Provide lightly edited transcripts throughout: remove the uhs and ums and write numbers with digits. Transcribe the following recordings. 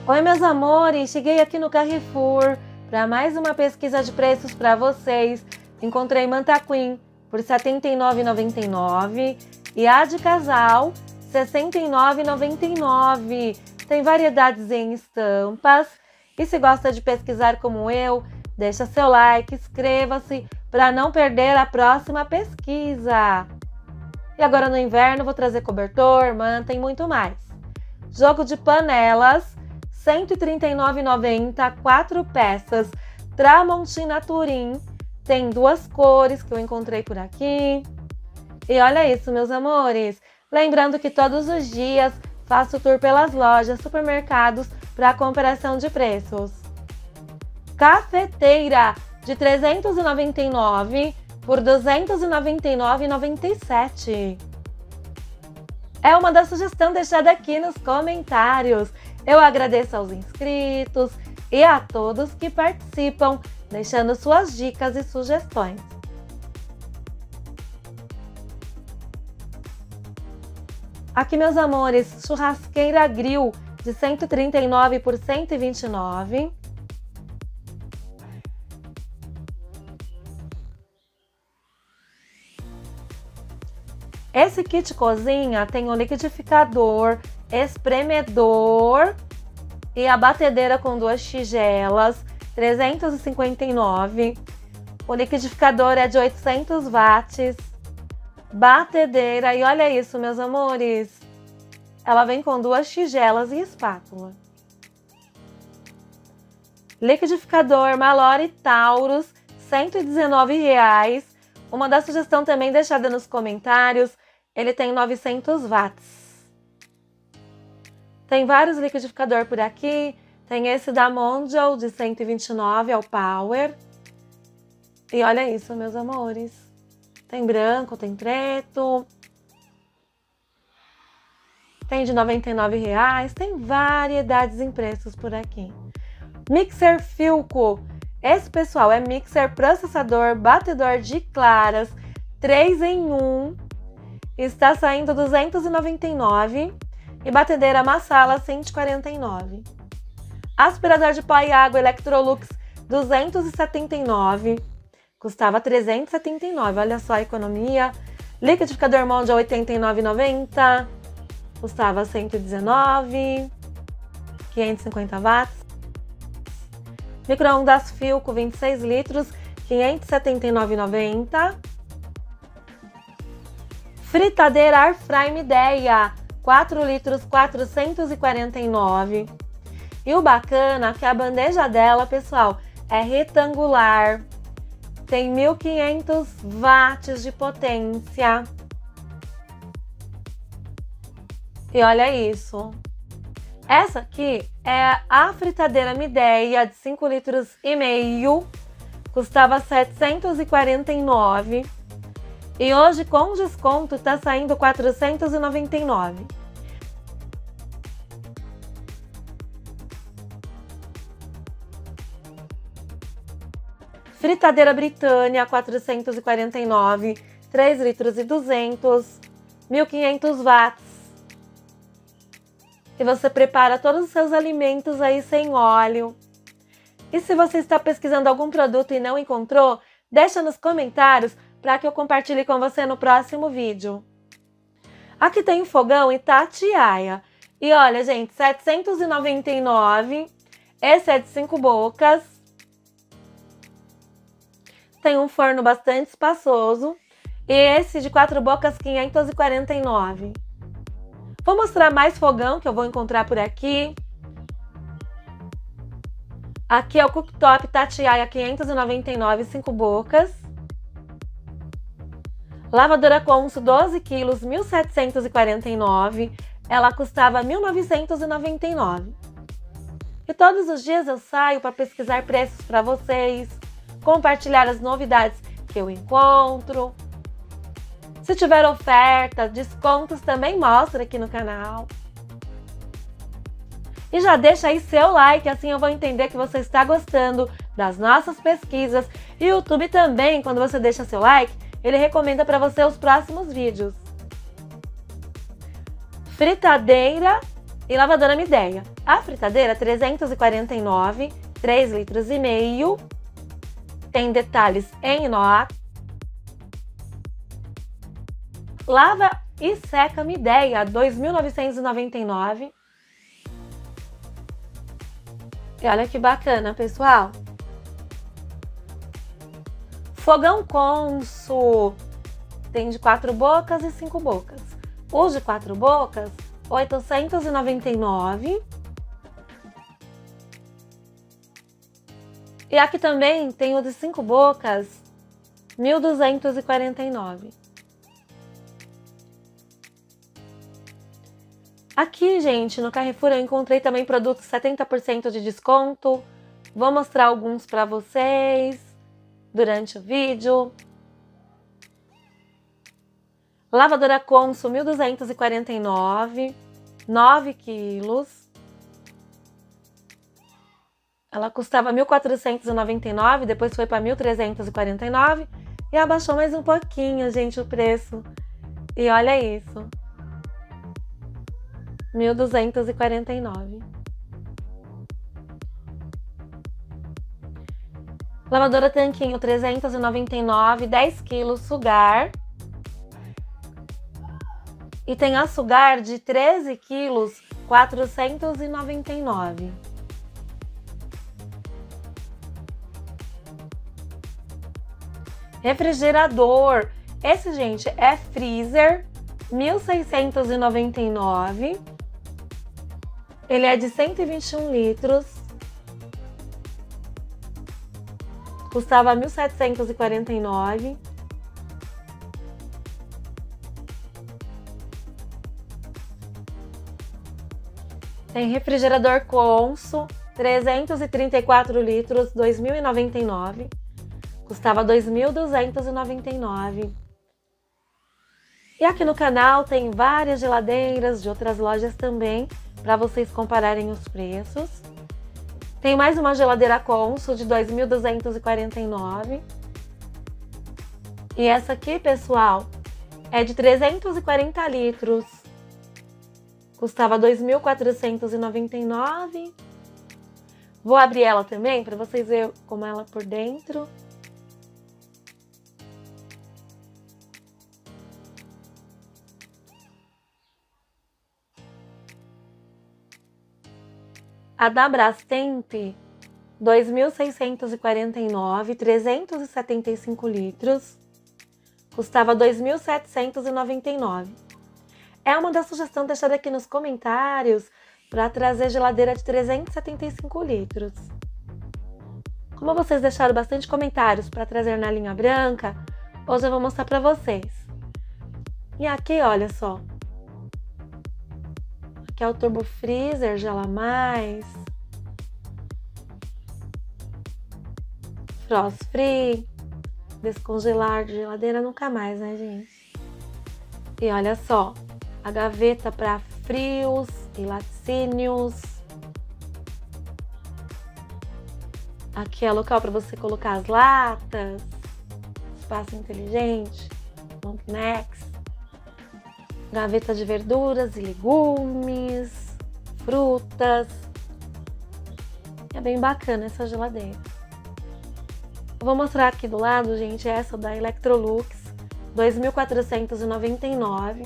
Oi, meus amores! Cheguei aqui no Carrefour para mais uma pesquisa de preços para vocês. Encontrei manta queen por R$ 79,99 e a de casal R$ 69,99. Tem variedades em estampas. E se gosta de pesquisar como eu, deixa seu like, inscreva-se para não perder a próxima pesquisa. E agora no inverno vou trazer cobertor, manta e muito mais. Jogo de panelas, R$ 139,90, 4 peças, Tramontina Turim. Tem duas cores que eu encontrei por aqui. E olha isso, meus amores. Lembrando que todos os dias faço tour pelas lojas, supermercados para comparação de preços. Cafeteira de R$ 399 por R$ 299,97. É uma da sugestão deixada aqui nos comentários. Eu agradeço aos inscritos e a todos que participam, deixando suas dicas e sugestões. Aqui, meus amores, churrasqueira grill de R$ 139 por R$ 129. Esse kit cozinha tem o liquidificador, espremedor e a batedeira com duas tigelas, R$ 359. O liquidificador é de 800 watts. Batedeira, e olha isso, meus amores. Ela vem com duas tigelas e espátula. Liquidificador Malore Taurus, R$ 119,00. Uma da sugestão também deixada nos comentários, ele tem 900 watts. Tem vários liquidificadores por aqui. Tem esse da Mondial de 129, é o Power. E olha isso, meus amores. Tem branco, tem preto. Tem de R$ 99,00. Tem variedades em preços por aqui. Mixer Philco. Esse, pessoal, é mixer, processador, batedor de claras, 3 em 1. Está saindo R$ 299. E batedeira Massala, R$ 149. Aspirador de pó e água Electrolux, R$ 279. Custava R$ 379. Olha só a economia. Liquidificador Mondial, R$ 89,90. Custava R$ 119. 550 watts. Micro-ondas Philco 26 litros, R$ 579,90. Fritadeira Airfry Midea, 4 litros, R$ 449. E o bacana é que a bandeja dela, pessoal, é retangular. Tem 1.500 watts de potência. E olha isso. Essa aqui é a fritadeira Midea de 5 litros e meio, custava R$ 749 e hoje com desconto está saindo R$ 499. Fritadeira Britânia 449, 3 litros e 200, 1.500 watts. E você prepara todos os seus alimentos aí sem óleo. E se você está pesquisando algum produto e não encontrou, deixa nos comentários para que eu compartilhe com você no próximo vídeo. Aqui tem um fogão Itatiaia. E olha, gente, R$ 799. Esse é de 5 bocas. Tem um forno bastante espaçoso. E esse de 4 bocas, R$ 549. Vou mostrar mais fogão que eu vou encontrar por aqui. Aqui é o cooktop Itatiaia 599, 5 bocas. Lavadora Consul 12 quilos, R$ 1.749. Ela custava R$ 1.999. E todos os dias eu saio para pesquisar preços para vocês, compartilhar as novidades que eu encontro. Se tiver oferta, descontos, também mostro aqui no canal. E já deixa aí seu like, assim eu vou entender que você está gostando das nossas pesquisas. E o YouTube também, quando você deixa seu like, ele recomenda para você os próximos vídeos. Fritadeira e lavadora Midea. A fritadeira 349, 3 litros e meio. Tem detalhes em inox. Lava e seca Midea, 2.999. E olha que bacana, pessoal. Fogão Consul. Tem de 4 bocas e 5 bocas. O de 4 bocas, 899. E aqui também tem o de 5 bocas, 1.249. Aqui, gente, no Carrefour eu encontrei também produtos 70% de desconto. Vou mostrar alguns para vocês durante o vídeo. Lavadora Consul 1.249, 9 quilos. Ela custava 1.499, depois foi para 1.349 e abaixou mais um pouquinho, gente, o preço. E olha isso. 1.249. Lavadora Tanquinho 399, 10 quilos, sugar. E tem a sugar de 13 quilos, 499. Refrigerador. Esse, gente, é freezer, 1.699. Ele é de 121 litros. Custava 1.749. Tem refrigerador Consul, 334 litros, 2.099. Custava 2.299. E aqui no canal tem várias geladeiras de outras lojas também, para vocês compararem os preços. Tem mais uma geladeira Consul de 2.249. E essa aqui, pessoal, é de 340 litros. Custava 2.499. Vou abrir ela também para vocês verem como ela é por dentro. A da Brastemp, 2.649, 375 litros, custava 2.799. É uma da sugestão deixada aqui nos comentários para trazer geladeira de 375 litros. Como vocês deixaram bastante comentários para trazer na linha branca, hoje eu vou mostrar para vocês. E aqui, olha só. Que é o Turbo Freezer, Gela Mais, Frost Free, descongelar de geladeira nunca mais, né, gente? E olha só, a gaveta para frios e laticínios. Aqui é local para você colocar as latas, espaço inteligente, long necks. Gaveta de verduras e legumes, frutas. É bem bacana essa geladeira. Eu vou mostrar aqui do lado, gente, essa da Electrolux, 2.499.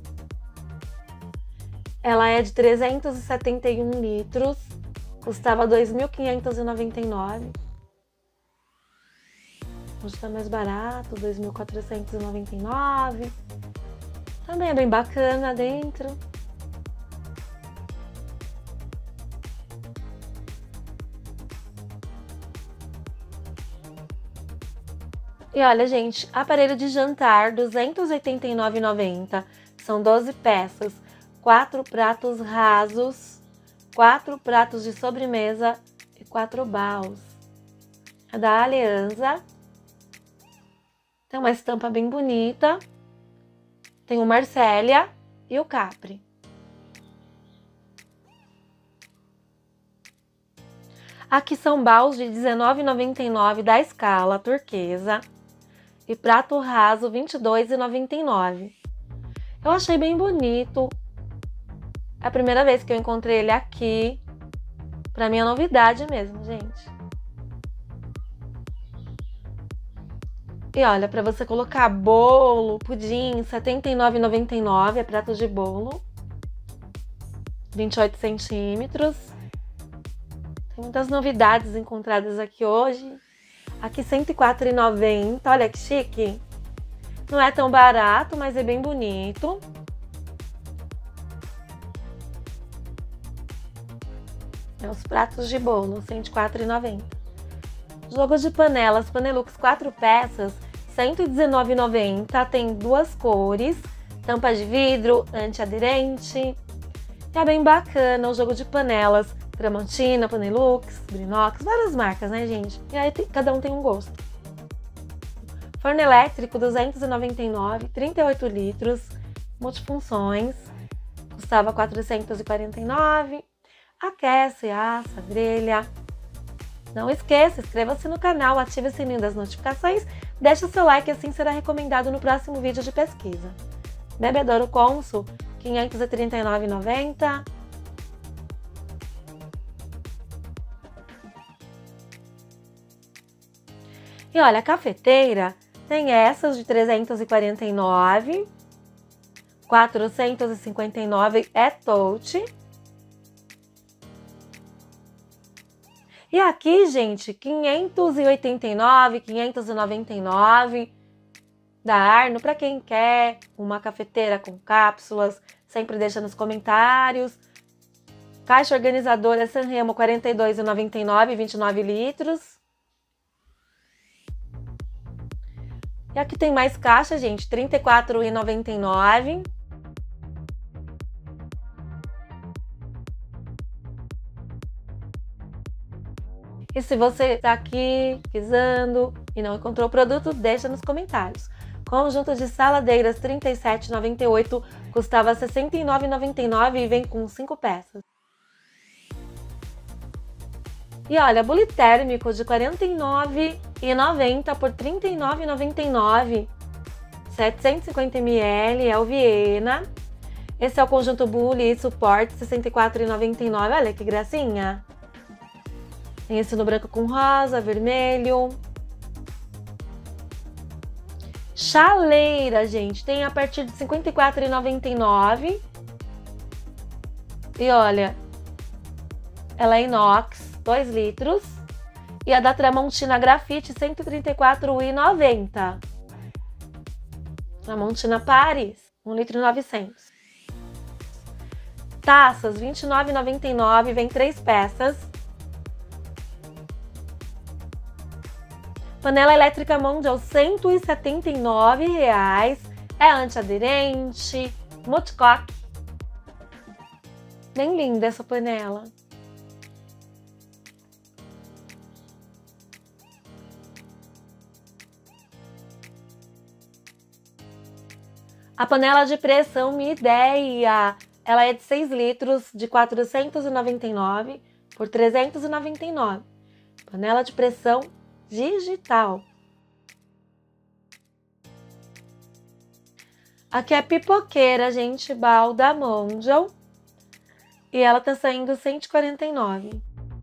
Ela é de 371 litros, custava 2.599. Hoje tá mais barato, 2.499. Também é bem bacana dentro. E olha, gente, aparelho de jantar, R$ 289,90. São 12 peças, 4 pratos rasos, 4 pratos de sobremesa e 4 baús. É da Alianza. Tem uma estampa bem bonita. Tem o Marcélia e o Capri. Aqui são baús de R$ 19,99 da Scala turquesa e prato raso R$ 22,99. Eu achei bem bonito. É a primeira vez que eu encontrei ele aqui. Pra mim é novidade mesmo, gente. E olha, pra você colocar bolo, pudim, R$ 79,99 é prato de bolo. 28 centímetros. Tem muitas novidades encontradas aqui hoje. Aqui R$ 104,90. Olha que chique. Não é tão barato, mas é bem bonito. É os pratos de bolo, R$ 104,90. Jogo de panelas, Panelux 4 peças, R$ 119,90. Tem duas cores, tampa de vidro, antiaderente. É bem bacana o jogo de panelas, Tramontina, Panelux, Brinox, várias marcas, né, gente? E aí cada um tem um gosto. Forno elétrico, R$ 299, 38 litros, multifunções, custava R$ 449. Aquece, assa, grelha. Não esqueça, inscreva-se no canal, ative o sininho das notificações, deixe o seu like, assim será recomendado no próximo vídeo de pesquisa. Bebedouro Consul, R$ 539,90. E olha, a cafeteira tem essas de 349, 459 é touch. E aqui, gente, 589, 599 da Arno, para quem quer uma cafeteira com cápsulas, sempre deixa nos comentários. Caixa organizadora Sanremo, R$ 42,99, 29 litros. E aqui tem mais caixa, gente, R$ 34,99. E se você está aqui pesquisando e não encontrou o produto, deixa nos comentários. Conjunto de saladeiras R$ 37,98, custava R$ 69,99 e vem com 5 peças. E olha, bule térmico de R$ 49,90 por R$ 39,99. 750 ml, é o Viena. Esse é o conjunto bule e suporte, R$ 64,99. Olha que gracinha! Tem esse no branco com rosa, vermelho. Chaleira, gente, tem a partir de R$ 54,99. E olha, ela é inox, 2 litros. E a da Tramontina Grafite, R$ 134,90. Tramontina Paris, 1,9 litros. Taças, R$ 29,99, vem 3 peças. Panela elétrica Mondial, R$ 179. É antiaderente, multicoque. Bem linda essa panela. A panela de pressão Midea, ela é de 6 litros, de R$ 499 por R$ 399. Panela de pressão digital. Aqui é pipoqueira, gente, balda Mondial. E ela tá saindo 149.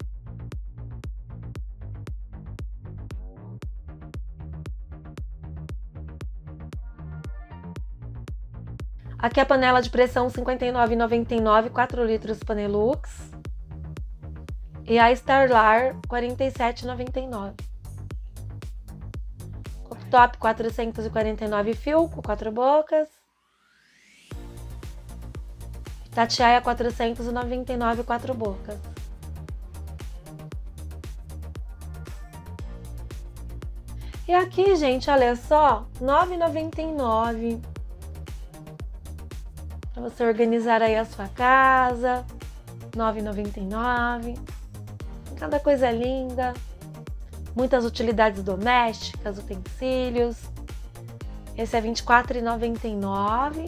Aqui é a panela de pressão 59,99, 4 litros Panelux. E a Starlar 47,99. Cooktop 449 Philco, 4 bocas. Tatiaia 499, 4 bocas. E aqui, gente, olha só, R$ 9,99. Para você organizar aí a sua casa. R$ 9,99. Cada coisa linda. Muitas utilidades domésticas, utensílios. Esse é R$ 24,99.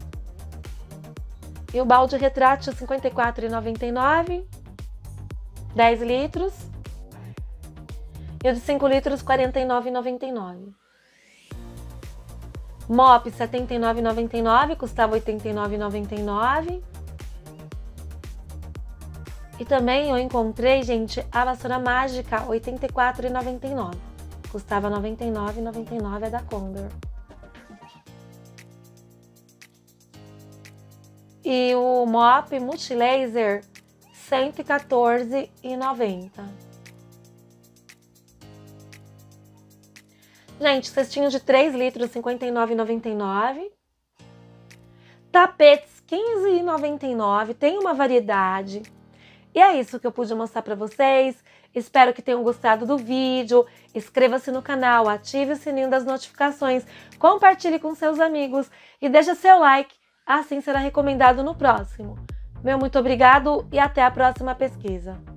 E o balde retrátil R$ 54,99. 10 litros. E o de 5 litros R$ 49,99. Mop R$ 79,99, custava R$ 89,99. E também eu encontrei, gente, a vassoura mágica R$ 84,99. Custava R$ 99,99, é da Condor. E o mop multilaser R$ 114,90. Gente, cestinho de 3 litros R$ 59,99. Tapetes R$ 15,99. Tem uma variedade. E é isso que eu pude mostrar para vocês. Espero que tenham gostado do vídeo. Inscreva-se no canal, ative o sininho das notificações, compartilhe com seus amigos e deixe seu like. Assim será recomendado no próximo. Meu muito obrigado e até a próxima pesquisa.